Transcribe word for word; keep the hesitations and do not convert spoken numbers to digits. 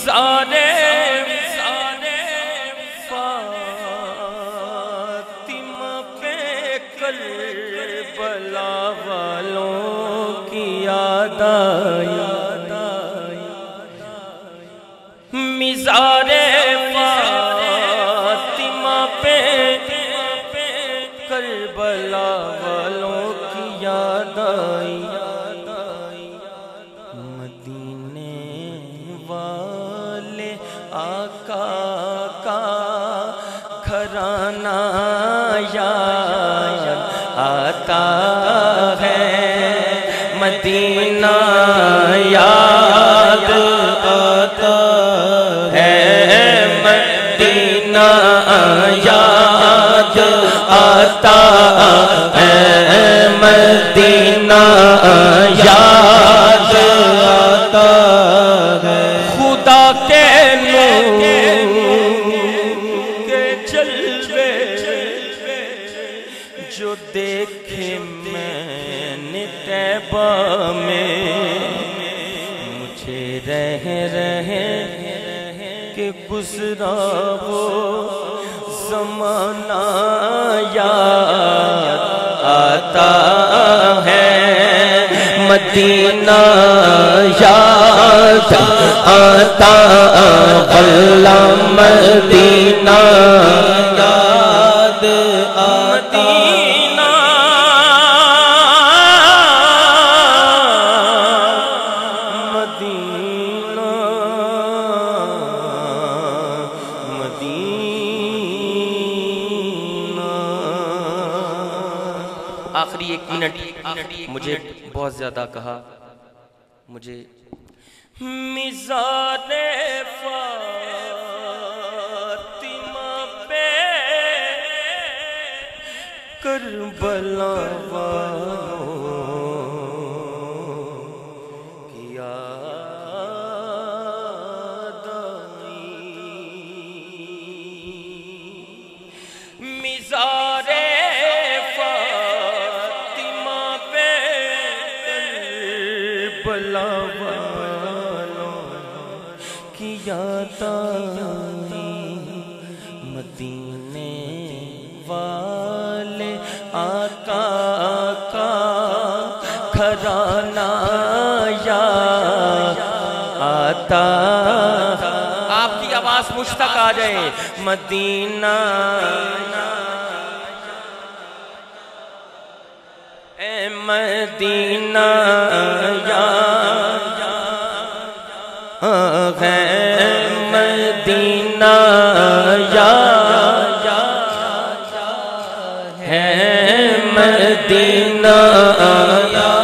مزار فاطمہ پہ کربلا والوں کی یاد آئی، مزار فاطمہ پہ کربلا والوں کی یاد آئی، مدینے والے آقا کا گھرانہ یاد آتا ہے، مدینہ یاد آتا ہے، مدینہ یاد آتا ہے، مدینہ یاد آتا ہے، خدا کے نور کے جلوے جو دیکھے میں نے طیبہ میں، مجھے رہ رہ کے گزرا وہ زمانہ یاد آتا ہے، مدینہ یاد آتا اللہ، مدینہ یاد آتا، مدینہ مدینہ۔ آخری ایک منٹ مجھے بہت زیادہ کہا، مجھے مزار فاطمہ پہ کربلا والوں کی یاد آئی، مزار فاطمہ پہ کربلا والوں کی یاد آئی، مدینے والے آقا کا گھرانہ یاد آتا، آپ کی آواز مجھ تک آ جائے، مدینہ اے مدینہ یاد ہے، مدینہ یاد ہے، مدینہ